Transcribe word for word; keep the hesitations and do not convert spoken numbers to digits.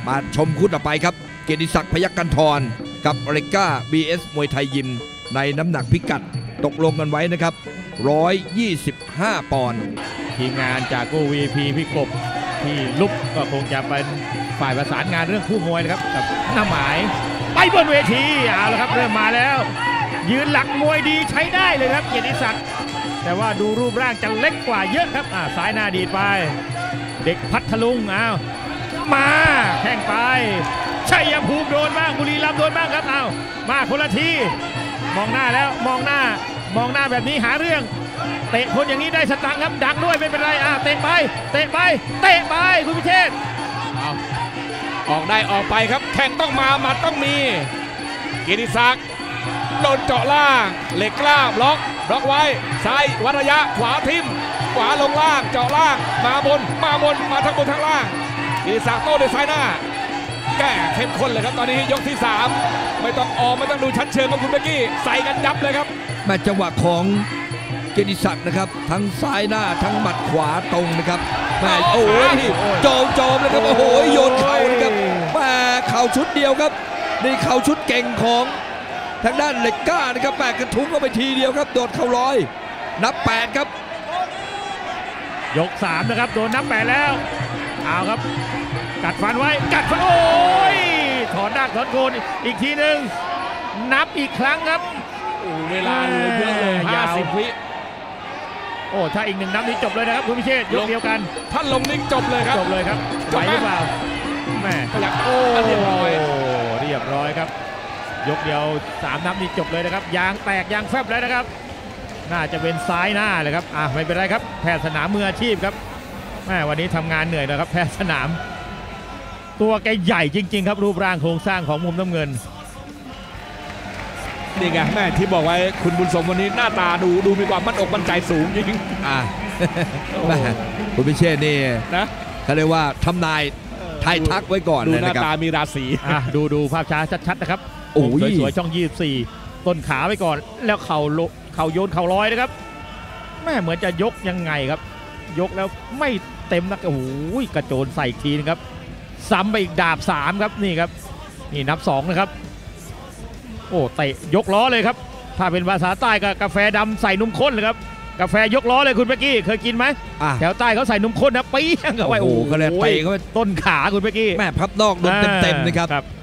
มาชมคู่ต่อไปครับเกียรติศักดิ์พยัคฆ์กันธรกับเรก้า บี เอส มวยไทยยิมในน้ำหนักพิกัดตกลงกันไว้นะครับหนึ่งร้อยยี่สิบห้าปอนด์ทีมงานจากกู้ วี พี พี่กบที่ลุกก็คงจะเป็นฝ่ายประสานงานเรื่องคู่มวยนะครับกับหน้าหมายไปบนเวทีเอาละครับเริ่มมาแล้วยืนหลักมวยดีใช้ได้เลยครับเกียรติศักดิ์แต่ว่าดูรูปร่างจะเล็กกว่าเยอะครับอ่าซ้ายหน้าดีดไปเด็กพัทลุงอ้าวมาแข่งไปชัยภูมิโดนบ้างบุรีรัมย์โดนบ้างครับอ้าวมาคนละทีมองหน้าแล้วมองหน้ามองหน้าแบบนี้หาเรื่องเตะคนอย่างนี้ได้สตังค์ครับดังด้วยไม่เป็นไรอ่าเตะไปเตะไปเตะไปคุณพิเชษเอาออกได้ออกไปครับแข่งต้องมาหมัดต้องมีเกียรติศักดิ์โดนเจาะล่างเหล็กกล้าบล็อกบล็อกไว้ซ้ายวัดระยะขวาทิ่มขวาลงล่างเจาะล่างมาบนมาบนมาทั้งบนทั้งล่างเกียรติศักดิ์โต้ด้วยซ้ายหน้าแก้เข้มข้นเลยครับตอนนี้ยกที่สามไม่ต้องออกไม่ต้องดูชั้นเชิงของคุณเบกกี้ใส่กันยับเลยครับมาจังหวะของเกียรติศักดิ์นะครับทั้งซ้ายหน้าทั้งหมัดขวาตรงนะครับแม่โอ้ยโจมโจมเลยครับโอ้โหโยนเข่านะครับแม่เข่าชุดเดียวครับนี่เข่าชุดเก่งของทางด้านเหล็กก้านะครับแม่กระทุ้งเข้าไปทีเดียวครับโดดเข่าลอยนับแปดครับยกสามนะครับโดนนับแปดแล้วเอาครับกัดฟันไว้กัดฟันโอ้ยถอนดักถอนโคนอีกทีหนึ่งนับอีกครั้งครับโอ้เวลาเหลือเยอะเลยห้าสิบวิโอ้ถ้าอีกหนึ่งนับนี้จบเลยนะครับคุณพิเชษยกเดียวกันถ้าลงนิ่งจบเลยครับจบเลยครับไหวหรือเปล่าแม่อยากโอ้เรียบร้อยเรียบร้อยครับยกเดียวสามนับนี้จบเลยนะครับยางแตกยางแฟบแล้วนะครับน่าจะเป็นซ้ายหน้าเลยครับอ่ะไม่เป็นไรครับแพทย์สนามมืออาชีพครับแม่วันนี้ทำงานเหนื่อยนะครับแพทย์สนามตัวแกใหญ่จริงๆครับรูปร่างโครงสร้างของมุมน้ำเงินนี่ไงแม่ที่บอกไว้คุณบุญสมวันนี้หน้าตาดูดูมีความมั่นอกมั่นใจสูงจริงอ่าคุณพิเชษนี่นะเขาเรียกว่าทำนายทายทักไว้ก่อนดูหน้าตามีราศีดูดูภาพช้าชัดๆนะครับโอ้ยสวยๆช่องยี่สิบสี่ต้นขาไว้ก่อนแล้วเข่าเข่าโยนเข่าลอยนะครับแม่เหมือนจะยกยังไงครับยกแล้วไม่เต็มนักโอ้โหกระโจนใส่ทีนึงครับซ้ำไปอีกดาบสามครับนี่ครับนี่นับสองนะครับโอ้เตะยกล้อเลยครับถ้าเป็นภาษาใต้ก็กาแฟดำใส่นมข้นเลยครับกาแฟยกล้อเลยคุณเบกกี้เคยกินไหมแถวใต้เขาใส่นมข้นนะปี๊งเข้าไปโอ้โหก็เลยไปเขาต้นขาคุณเบกกี้แม่พับนอกโดนเต็มๆนะครับ